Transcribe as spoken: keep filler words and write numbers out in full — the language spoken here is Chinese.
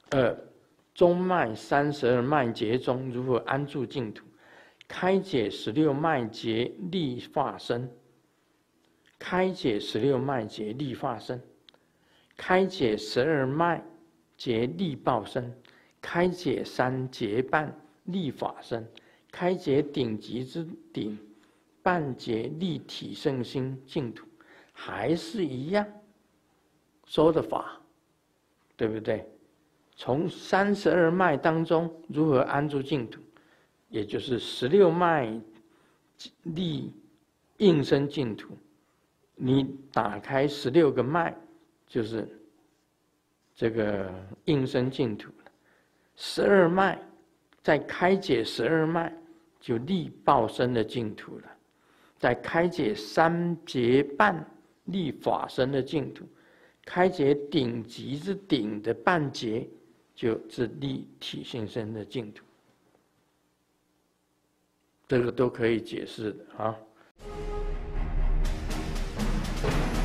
二、中脉三十二脉节中如何安住净土？开解十六脉节立化身，开解十六脉节立化身，开解十二脉节立报身，开解三节半立法身，开解顶级之顶半节立体圣心净土，还是一样说的法，对不对？从三十二脉当中如何安住净土，也就是十六脉立应身净土。你打开十六个脉，就是这个应身净土了。十二脉再开解十二脉，就立报身的净土了。再开解三节半立法身的净土，开解顶级之顶的半节，就是立体性身的净土。这个都可以解释的啊。